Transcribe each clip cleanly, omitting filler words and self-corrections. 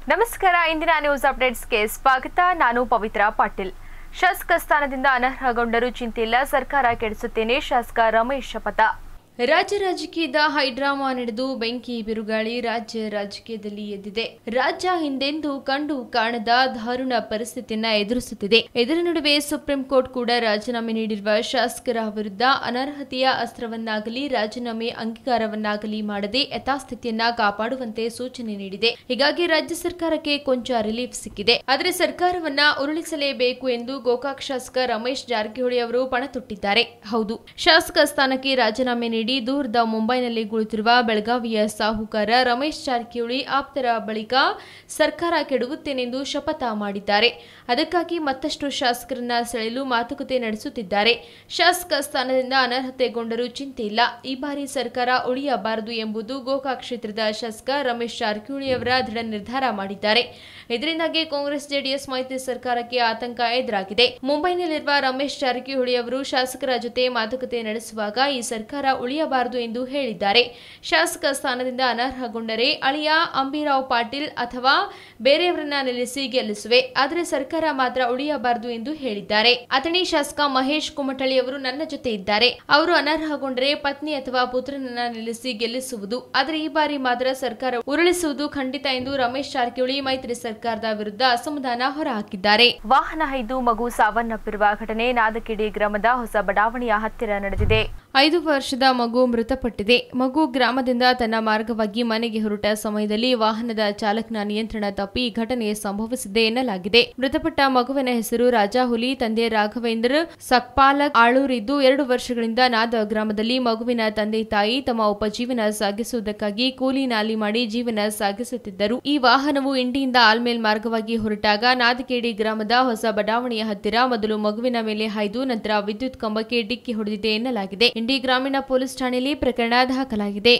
ನಮಸ್ಕಾರ. ಇಂದಿನ ನ್ಯೂಸ್ ಅಪ್ಡೇಟ್ಸ್ಗೆ ಸ್ವಾಗತ. ನಾನು ಪವಿತ್ರ ಪಾಟೀಲ್. ಶಾಸಕ ಸ್ಥಾನದಿಂದ ಅನರ್ಹಗೊಂಡರೂ ಚಿಂತಿಲ್ಲ, ಸರ್ಕಾರ ಕೆಡಿಸುತ್ತೇನೆ, ಶಾಸಕ ರಮೇಶ್ ಶಪಥ. ರಾಜ್ಯ ರಾಜಕೀಯದ ಹೈಡ್ರಾಮಾ ನಡೆದು ಬೆಂಕಿ ಬಿರುಗಾಳಿ ರಾಜ್ಯ ರಾಜಕೀಯದಲ್ಲಿ ಎದ್ದಿದೆ. ರಾಜ್ಯ ಹಿಂದೆಂದೂ ಕಂಡು ಕಾಣದ ದಾರುಣ ಪರಿಸ್ಥಿತಿಯನ್ನ ಎದುರಿಸುತ್ತಿದೆ. ಇದರ ನಡುವೆ ಸುಪ್ರೀಂ ಕೋರ್ಟ್ ಕೂಡ ರಾಜೀನಾಮೆ ನೀಡಿರುವ ಶಾಸಕರ ವಿರುದ್ಧ ಅನರ್ಹತೆಯ ಅಸ್ತ್ರವನ್ನಾಗಲಿ ರಾಜೀನಾಮೆ ಅಂಗೀಕಾರವನ್ನಾಗಲಿ ಮಾಡದೆ ಯಥಾಸ್ಥಿತಿಯನ್ನ ಕಾಪಾಡುವಂತೆ ಸೂಚನೆ ನೀಡಿದೆ. ಹೀಗಾಗಿ ರಾಜ್ಯ ಸರ್ಕಾರಕ್ಕೆ ಕೊಂಚ ರಿಲೀಫ್ ಸಿಕ್ಕಿದೆ. ಆದರೆ ಸರ್ಕಾರವನ್ನ ಉರುಳಿಸಲೇಬೇಕು ಎಂದು ಗೋಕಾಕ್ ಶಾಸಕ ರಮೇಶ್ ಜಾರಕಿಹೊಳಿ ಅವರು ಪಣ ತೊಟ್ಟಿದ್ದಾರೆ. ಹೌದು, ಶಾಸಕ ಸ್ಥಾನಕ್ಕೆ ರಾಜೀನಾಮೆ ನೀಡಿ ದೂರದ ಮುಂಬೈನಲ್ಲಿ ಕುಳಿತಿರುವ ಬೆಳಗಾವಿಯ ಸಾಹುಕಾರ ರಮೇಶ್ ಜಾರಕಿಹೊಳಿ ಆಪ್ತರ ಬಳಿಕ ಸರ್ಕಾರ ಕೆಡವುತ್ತೇನೆಂದು ಶಪಥ ಮಾಡಿದ್ದಾರೆ. ಅದಕ್ಕಾಗಿ ಮತ್ತಷ್ಟು ಶಾಸಕರನ್ನ ಸೆಳೆಯಲು ಮಾತುಕತೆ ನಡೆಸುತ್ತಿದ್ದಾರೆ. ಶಾಸಕ ಸ್ಥಾನದಿಂದ ಅನರ್ಹತೆಗೊಂಡರೂ ಚಿಂತೆ ಇಲ್ಲ, ಈ ಬಾರಿ ಸರ್ಕಾರ ಉಳಿಯಬಾರದು ಎಂಬುದು ಗೋಕಾಕ್ ಕ್ಷೇತ್ರದ ಶಾಸಕ ರಮೇಶ್ ಜಾರಕಿಹೊಳಿ ಅವರ ದೃಢ ನಿರ್ಧಾರ ಮಾಡಿದ್ದಾರೆ. ಇದರಿಂದಾಗಿ ಕಾಂಗ್ರೆಸ್ ಜೆಡಿಎಸ್ ಮೈತ್ರಿ ಸರ್ಕಾರಕ್ಕೆ ಆತಂಕ ಎದುರಾಗಿದೆ. ಮುಂಬೈನಲ್ಲಿರುವ ರಮೇಶ್ ಜಾರಕಿಹೊಳಿ ಅವರು ಶಾಸಕರ ಜೊತೆ ಮಾತುಕತೆ ನಡೆಸುವಾಗ ಈ ಸರ್ಕಾರ ಉಳಿಯಬಾರದು ಎಂದು ಹೇಳಿದ್ದಾರೆ. ಶಾಸಕ ಸ್ಥಾನದಿಂದ ಅನರ್ಹಗೊಂಡರೆ ಅಳಿಯ ಅಂಬಿರಾವ್ ಪಾಟೀಲ್ ಅಥವಾ ಬೇರೆಯವರನ್ನ ನಿಲ್ಲಿಸಿ ಗೆಲ್ಲಿಸುವೆ, ಆದರೆ ಸರ್ಕಾರ ಮಾತ್ರ ಉಳಿಯಬಾರದು ಎಂದು ಹೇಳಿದ್ದಾರೆ. ಅಥಣಿ ಶಾಸಕ ಮಹೇಶ್ ಕುಮಟಳ್ಳಿ ಅವರು ನನ್ನ ಜೊತೆ ಇದ್ದಾರೆ. ಅವರು ಅನರ್ಹಗೊಂಡರೆ ಪತ್ನಿ ಅಥವಾ ಪುತ್ರನನ್ನ ನಿಲ್ಲಿಸಿ ಗೆಲ್ಲಿಸುವುದು, ಆದರೆ ಈ ಬಾರಿ ಮಾತ್ರ ಸರ್ಕಾರ ಉರುಳಿಸುವುದು ಖಂಡಿತ ಎಂದು ರಮೇಶ್ ಜಾರಕಿಹೊಳಿ ಮೈತ್ರಿ ಸರ್ಕಾರದ ವಿರುದ್ಧ ಅಸಮಾಧಾನ ಹೊರಹಾಕಿದ್ದಾರೆ. ವಾಹನ ಹೈದು ಮಗು ಸಾವನ್ನಪ್ಪಿರುವ ಘಟನೆ ನಾದಕಿಡಿ ಗ್ರಾಮದ ಹೊಸ ಬಡಾವಣೆಯ ಹತ್ತಿರ ನಡೆದಿದೆ. 5 ವರ್ಷದ ಮಗು ಮೃತಪಟ್ಟಿದೆ. ಮಗು ಗ್ರಾಮದಿಂದ ತನ್ನ ಮಾರ್ಗವಾಗಿ ಮನೆಗೆ ಹೊರಟ ಸಮಯದಲ್ಲಿ ವಾಹನದ ಚಾಲಕನ ನಿಯಂತ್ರಣ ತಪ್ಪಿ ಈ ಘಟನೆ ಸಂಭವಿಸಿದೆ ಎನ್ನಲಾಗಿದೆ. ಮೃತಪಟ್ಟ ಮಗುವಿನ ಹೆಸರು ರಾಜಾಹುಲಿ, ತಂದೆ ರಾಘವೇಂದ್ರ ಸಕ್ಪಾಲಕ್ ಆಳೂರಿದ್ದು 2 ವರ್ಷಗಳಿಂದ ನಾದ ಗ್ರಾಮದಲ್ಲಿ ಮಗುವಿನ ತಂದೆ ತಾಯಿ ತಮ್ಮ ಉಪಜೀವನ ಸಾಗಿಸುವುದಕ್ಕಾಗಿ ಕೂಲಿ ನಾಲಿ ಮಾಡಿ ಜೀವನ ಸಾಗಿಸುತ್ತಿದ್ದರು. ಈ ವಾಹನವು ಇಂಡಿಯಿಂದ ಆಲ್ಮೇಲ್ ಮಾರ್ಗವಾಗಿ ಹೊರಟಾಗ ನಾದಕೇಡಿ ಗ್ರಾಮದ ಹೊಸ ಬಡಾವಣೆಯ ಹತ್ತಿರ ಮೊದಲು ಮಗುವಿನ ಮೇಲೆ ಹಾಯ್ದು ನಂತರ ವಿದ್ಯುತ್ ಕಂಬಕ್ಕೆ ಡಿಕ್ಕಿ ಹೊಡೆದಿದೆ ಎನ್ನಲಾಗಿದೆ. ಇಂಡಿ ಗ್ರಾಮೀಣ ಪೊಲೀಸ್ ಠಾಣೆಯಲ್ಲಿ ಪ್ರಕರಣ ದಾಖಲಾಗಿದೆ.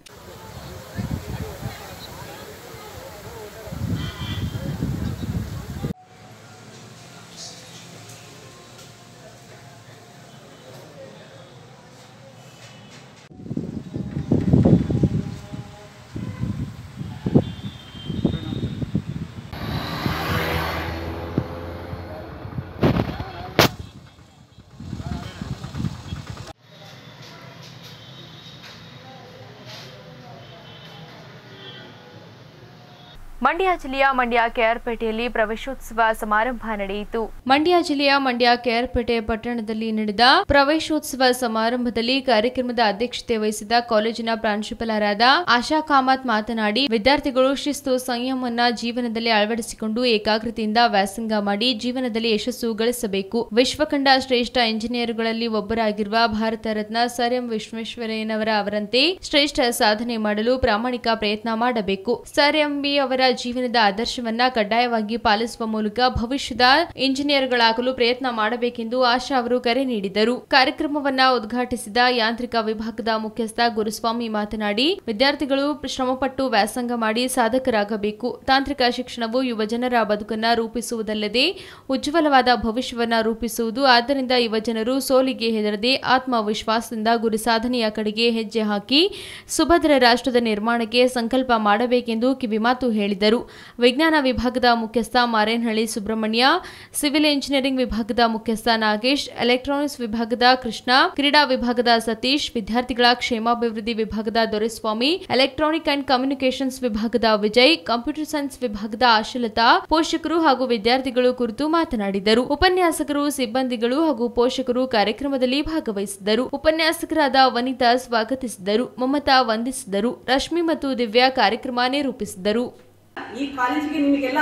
ಮಂಡ್ಯ ಜಿಲ್ಲೆಯ ಮಂಡ್ಯ ಕೆಆರ್ಪೇಟೆಯಲ್ಲಿ ಪ್ರವೇಶೋತ್ಸವ ಸಮಾರಂಭ ನಡೆಯಿತು. ಮಂಡ್ಯ ಜಿಲ್ಲೆಯ ಮಂಡ್ಯ ಕೆಆರ್ಪೇಟೆ ಪಟ್ಟಣದಲ್ಲಿ ನಡೆದ ಪ್ರವೇಶೋತ್ಸವ ಸಮಾರಂಭದಲ್ಲಿ ಕಾರ್ಯಕ್ರಮದ ಅಧ್ಯಕ್ಷತೆ ವಹಿಸಿದ ಕಾಲೇಜಿನ ಪ್ರಾಂಶುಪಾಲರಾದ ಆಶಾ ಕಾಮತ್ ಮಾತನಾಡಿ, ವಿದ್ಯಾರ್ಥಿಗಳು ಶಿಸ್ತು ಸಂಯಮವನ್ನ ಜೀವನದಲ್ಲಿ ಅಳವಡಿಸಿಕೊಂಡು ಏಕಾಗ್ರತೆಯಿಂದ ವ್ಯಾಸಂಗ ಮಾಡಿ ಜೀವನದಲ್ಲಿ ಯಶಸ್ಸು ಗಳಿಸಬೇಕು. ವಿಶ್ವಕಂಡ ಶ್ರೇಷ್ಠ ಇಂಜಿನಿಯರ್ಗಳಲ್ಲಿ ಒಬ್ಬರಾಗಿರುವ ಭಾರತ ರತ್ನ ಸರ್ ಎಂ ವಿಶ್ವೇಶ್ವರಯ್ಯನವರ ಅವರಂತೆ ಶ್ರೇಷ್ಠ ಸಾಧನೆ ಮಾಡಲು ಪ್ರಾಮಾಣಿಕ ಪ್ರಯತ್ನ ಮಾಡಬೇಕು. ಸರ್ ಎಂ ವಿ ಅವರ ಜೀವನದ ಆದರ್ಶವನ್ನ ಕಡ್ಡಾಯವಾಗಿ ಪಾಲಿಸುವ ಮೂಲಕ ಭವಿಷ್ಯದ ಇಂಜಿನಿಯರ್ಗಳಾಗಲು ಪ್ರಯತ್ನ ಮಾಡಬೇಕೆಂದು ಆಶಾ ಅವರು ಕರೆ ನೀಡಿದರು. ಕಾರ್ಯಕ್ರಮವನ್ನ ಉದ್ಘಾಟಿಸಿದ ಯಾಂತ್ರಿಕ ವಿಭಾಗದ ಮುಖ್ಯಸ್ಥ ಗುರುಸ್ವಾಮಿ ಮಾತನಾಡಿ, ವಿದ್ಯಾರ್ಥಿಗಳು ಶ್ರಮಪಟ್ಟು ವ್ಯಾಸಂಗ ಮಾಡಿ ಸಾಧಕರಾಗಬೇಕು. ತಾಂತ್ರಿಕ ಶಿಕ್ಷಣವು ಯುವಜನರ ಬದುಕನ್ನ ರೂಪಿಸುವುದಲ್ಲದೆ ಉಜ್ವಲವಾದ ಭವಿಷ್ಯವನ್ನ ರೂಪಿಸುವುದು. ಆದ್ದರಿಂದ ಯುವಜನರು ಸೋಲಿಗೆ ಹೆದರದೆ ಆತ್ಮವಿಶ್ವಾಸದಿಂದ ಗುರಿ ಸಾಧನೆಯ ಕಡೆಗೆ ಹೆಜ್ಜೆ ಹಾಕಿ ಸುಭದ್ರ ರಾಷ್ಟ್ರದ ನಿರ್ಮಾಣಕ್ಕೆ ಸಂಕಲ್ಪ ಮಾಡಬೇಕೆಂದು ಕಿವಿಮಾತು ಹೇಳಿದರು. ವಿಜ್ಞಾನ ವಿಭಾಗದ ಮುಖ್ಯಸ್ಥ ಮಾರೇನಹಳ್ಳಿ ಸುಬ್ರಹ್ಮಣ್ಯ, ಸಿವಿಲ್ ಇಂಜಿನಿಯರಿಂಗ್ ವಿಭಾಗದ ಮುಖ್ಯಸ್ಥ ನಾಗೇಶ್, ಎಲೆಕ್ಟ್ರಾನಿಕ್ಸ್ ವಿಭಾಗದ ಕೃಷ್ಣ, ಕ್ರೀಡಾ ವಿಭಾಗದ ಸತೀಶ್, ವಿದ್ಯಾರ್ಥಿಗಳ ಕ್ಷೇಮಾಭಿವೃದ್ಧಿ ವಿಭಾಗದ ದೊರೆಸ್ವಾಮಿ, ಎಲೆಕ್ಟ್ರಾನಿಕ್ ಅಂಡ್ ಕಮ್ಯುನಿಕೇಷನ್ಸ್ ವಿಭಾಗದ ವಿಜಯ್, ಕಂಪ್ಯೂಟರ್ ಸೈನ್ಸ್ ವಿಭಾಗದ ಆಶಲತಾ, ಪೋಷಕರು ಹಾಗೂ ವಿದ್ಯಾರ್ಥಿಗಳು ಕುರಿತು ಮಾತನಾಡಿದರು. ಉಪನ್ಯಾಸಕರು, ಸಿಬ್ಬಂದಿಗಳು ಹಾಗೂ ಪೋಷಕರು ಕಾರ್ಯಕ್ರಮದಲ್ಲಿ ಭಾಗವಹಿಸಿದ್ದರು. ಉಪನ್ಯಾಸಕರಾದ ವನಿತಾ ಸ್ವಾಗತಿಸಿದರು, ಮಮತಾ ವಂದಿಸಿದರು, ರಶ್ಮಿ ಮತ್ತು ದಿವ್ಯಾ ಕಾರ್ಯಕ್ರಮ ನಿರೂಪಿಸಿದರು. ಈ ಕಾಲೇಜಿಗೆ ನಿಮಗೆಲ್ಲ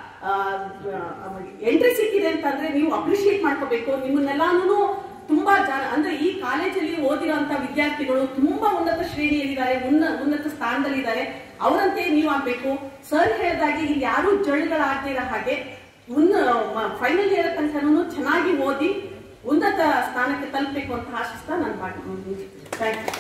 ಎಂಟ್ರಿ ಸಿಕ್ಕಿದೆ ಅಂತಂದ್ರೆ ನೀವು ಅಪ್ರಿಶಿಯೇಟ್ ಮಾಡ್ಕೋಬೇಕು. ನಿಮ್ಮನ್ನೆಲ್ಲಾನು ತುಂಬಾ ಅಂದ್ರೆ ಈ ಕಾಲೇಜಲ್ಲಿ ಓದಿರುವಂತ ವಿದ್ಯಾರ್ಥಿಗಳು ತುಂಬಾ ಉನ್ನತ ಶ್ರೇಣಿಯಲ್ಲಿದ್ದಾರೆ, ಉನ್ನತ ಸ್ಥಾನದಲ್ಲಿದ್ದಾರೆ. ಅವರಂತೆ ನೀವು ಆಗ್ಬೇಕು. ಸರ್ ಹೇಳಿದಾಗೆ ಇಲ್ಲಿ ಯಾರು ಜಳ್ಗಳಾಗದೇ ಇರೋ ಹಾಗೆ ಫೈನಲ್ ಇಯರ್ ತನಕನೂ ಚೆನ್ನಾಗಿ ಓದಿ ಉನ್ನತ ಸ್ಥಾನಕ್ಕೆ ತಲುಪಬೇಕು ಅಂತ ಆಶಿಸ್ತಾ ನಾನು ಮಾಡ್ತೀನಿ. Thank you.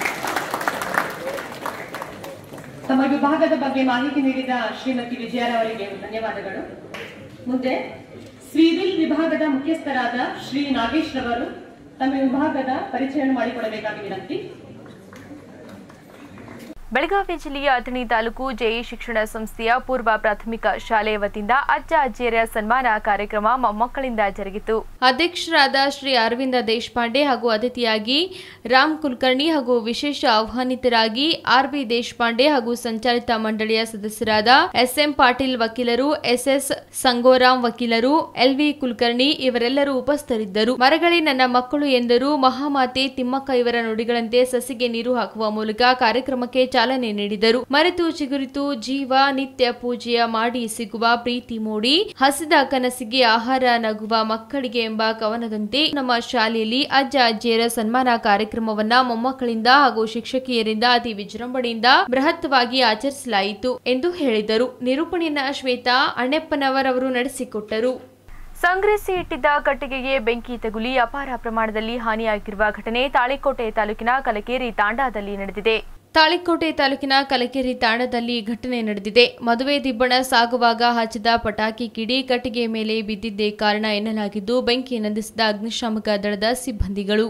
ತಮ್ಮ ವಿಭಾಗದ ಬಗ್ಗೆ ಮಾಹಿತಿ ನೀಡಿದ ಶ್ರೀಮತಿ ವಿಜಯರವರಿಗೆ ಧನ್ಯವಾದಗಳು. ಮುಂದೆ ಸಿವಿಲ್ ವಿಭಾಗದ ಮುಖ್ಯಸ್ಥರಾದ ಶ್ರೀ ನಾಗೇಶ್ ರವರು ತಮ್ಮ ವಿಭಾಗದ ಪರಿಚಯ ಮಾಡಿಕೊಡಬೇಕಾಗಿ ವಿನಂತಿ. ಬೆಳಗಾವಿ ಜಿಲ್ಲೆಯ ಅಥಣಿ ತಾಲೂಕು ಜೆಇ ಶಿಕ್ಷಣ ಸಂಸ್ಥೆಯ ಪೂರ್ವ ಪ್ರಾಥಮಿಕ ಶಾಲೆಯ ವತಿಯಿಂದ ಅಜ್ಜ ಅಜ್ಜಿಯರ ಸನ್ಮಾನ ಕಾರ್ಯಕ್ರಮ ಮೊಮ್ಮಕ್ಕಳಿಂದ ಜರುಗಿತು. ಅಧ್ಯಕ್ಷರಾದ ಶ್ರೀ ಅರವಿಂದ ದೇಶಪಾಂಡೆ ಹಾಗೂ ಅತಿಥಿಯಾಗಿ ರಾಮ್ ಕುಲಕರ್ಣಿ ಹಾಗೂ ವಿಶೇಷ ಆಹ್ವಾನಿತರಾಗಿ ಆರ್ಬಿ ದೇಶಪಾಂಡೆ ಹಾಗೂ ಸಂಚಾಲಿತ ಮಂಡಳಿಯ ಸದಸ್ಯರಾದ ಎಸ್ಎಂ ಪಾಟೀಲ್ ವಕೀಲರು, ಎಸ್ಎಸ್ ಸಂಗೋರಾಮ್ ವಕೀಲರು, ಎಲ್ವಿ ಕುಲಕರ್ಣಿ ಇವರೆಲ್ಲರೂ ಉಪಸ್ಥಿತರಿದ್ದರು. ಮರಗಳೇ ನನ್ನ ಮಕ್ಕಳು ಎಂದರು ಮಹಾಮಾತೆ ತಿಮ್ಮಕ್ಕ ಇವರ ನುಡಿಗಳಂತೆ ಸಸಿಗೆ ನೀರು ಹಾಕುವ ಮೂಲಕ ಕಾರ್ಯಕ್ರಮಕ್ಕೆ ಚಾಲನೆ ನೀಡಿದರು. ಮರೆತು ಚಿಗುರಿತು ಜೀವ ನಿತ್ಯ ಪೂಜೆಯ ಮಾಡಿ ಸಿಗುವ ಪ್ರೀತಿ ಮೂಡಿ ಹಸಿದ ಕನಸಿಗೆ ಆಹಾರ ನಗುವ ಮಕ್ಕಳಿಗೆ ಎಂಬ ಕವನದಂತೆ ನಮ್ಮ ಶಾಲೆಯಲ್ಲಿ ಅಜ್ಜ ಅಜ್ಜಿಯರ ಸನ್ಮಾನ ಕಾರ್ಯಕ್ರಮವನ್ನ ಮೊಮ್ಮಕ್ಕಳಿಂದ ಹಾಗೂ ಶಿಕ್ಷಕಿಯರಿಂದ ಅತಿ ವಿಜೃಂಭಣೆಯಿಂದ ಬೃಹತ್ವಾಗಿ ಆಚರಿಸಲಾಯಿತು ಎಂದು ಹೇಳಿದರು. ನಿರೂಪಣೆಯನ್ನ ಶ್ವೇತಾ ಅಣ್ಣಪ್ಪನವರವರು ನಡೆಸಿಕೊಟ್ಟರು. ಸಂಗ್ರಹಿಸಿ ಇಟ್ಟಿದ್ದ ಕಟ್ಟಿಗೆಗೆ ಬೆಂಕಿ ತಗುಲಿ ಅಪಾರ ಪ್ರಮಾಣದಲ್ಲಿ ಹಾನಿಯಾಗಿರುವ ಘಟನೆ ತಾಳಿಕೋಟೆ ತಾಲೂಕಿನ ಕಲಕೇರಿ ತಾಂಡಾದಲ್ಲಿ ನಡೆದಿದೆ. ತಾಳಿಕೋಟೆ ತಾಲೂಕಿನ ಕಲಕೇರಿ ತಾಂಡದಲ್ಲಿ ಘಟನೆ ನಡೆದಿದೆ. ಮದುವೆ ದಿಬ್ಬಣ ಸಾಗುವಾಗ ಹಚ್ಚಿದ ಪಟಾಕಿ ಕಿಡಿ ಕಟ್ಟಿಗೆ ಮೇಲೆ ಬಿದ್ದಿದ್ದೇ ಕಾರಣ ಎನ್ನಲಾಗಿದ್ದು, ಬೆಂಕಿ ನಂದಿಸಿದ ಅಗ್ನಿಶಾಮಕ ದಳದ ಸಿಬ್ಬಂದಿಗಳು.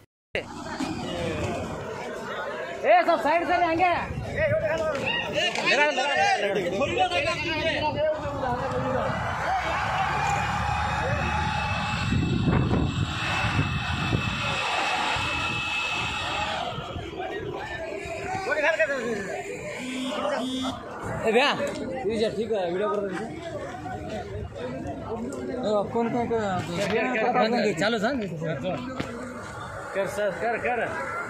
ठीक है वीडियो कौन चालू कर सर कर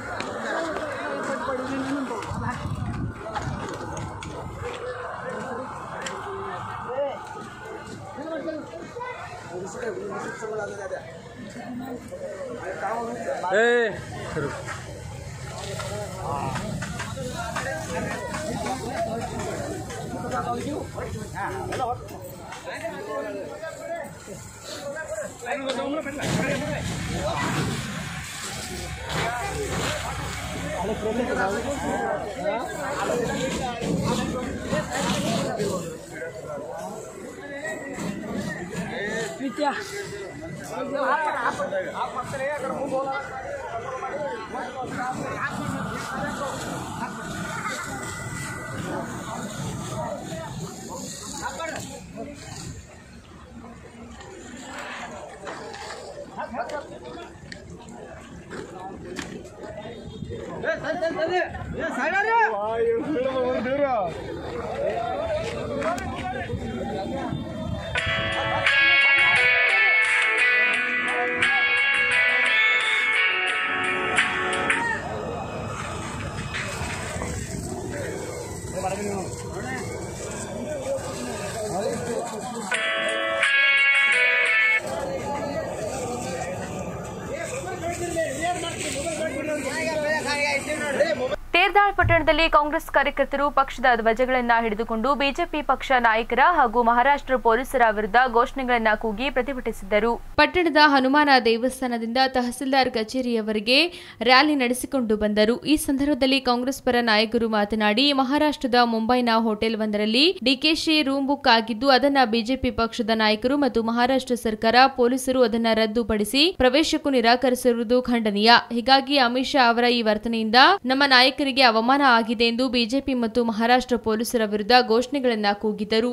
ತೇರ್ದಾಳ್ ಪಟ್ಟಣದಲ್ಲಿ ಕಾಂಗ್ರೆಸ್ ಕಾರ್ಯಕರ್ತರು ಪಕ್ಷದ ಧ್ವಜಗಳನ್ನು ಹಿಡಿದುಕೊಂಡು ಬಿಜೆಪಿ ಪಕ್ಷ ನಾಯಕರ ಹಾಗೂ ಮಹಾರಾಷ್ಟ್ರ ಪೊಲೀಸರ ವಿರುದ್ಧ ಘೋಷಣೆಗಳನ್ನು ಕೂಗಿ ಪ್ರತಿಭಟಿಸಿದರು. ಪಟ್ಟಣದ ಹನುಮಾನ ದೇವಸ್ಥಾನದಿಂದ ತಹಸೀಲ್ದಾರ್ ಕಚೇರಿಯವರೆಗೆ ರ್ಯಾಲಿ ನಡೆಸಿಕೊಂಡು ಬಂದರು. ಈ ಸಂದರ್ಭದಲ್ಲಿ ಕಾಂಗ್ರೆಸ್ ಪರ ನಾಯಕರು ಮಾತನಾಡಿ, ಮಹಾರಾಷ್ಟ್ರದ ಮುಂಬೈನ ಹೋಟೆಲ್ ಒಂದರಲ್ಲಿ ಡಿಕೆಶಿ ರೂಮ್ ಬುಕ್ ಆಗಿದ್ದು ಅದನ್ನ ಬಿಜೆಪಿ ಪಕ್ಷದ ನಾಯಕರು ಮತ್ತು ಮಹಾರಾಷ್ಟ್ರ ಸರ್ಕಾರ ಪೊಲೀಸರು ಅದನ್ನ ರದ್ದುಪಡಿಸಿ ಪ್ರವೇಶಕ್ಕೂ ನಿರಾಕರಿಸಿರುವುದು ಖಂಡನೀಯ. ಹೀಗಾಗಿ ಅಮಿತ್ ಶಾ ಅವರ ಈ ವರ್ತನೆಯಿಂದ ನಮ್ಮ ನಾಯಕರಿಗೆ ಅವಮಾನ ಆಗಿದೆ ಎಂದು ಬಿಜೆಪಿ ಮತ್ತು ಮಹಾರಾಷ್ಟ್ರ ಪೊಲೀಸರ ವಿರುದ್ಧ ಘೋಷಣೆಗಳನ್ನು ಕೂಗಿದರು.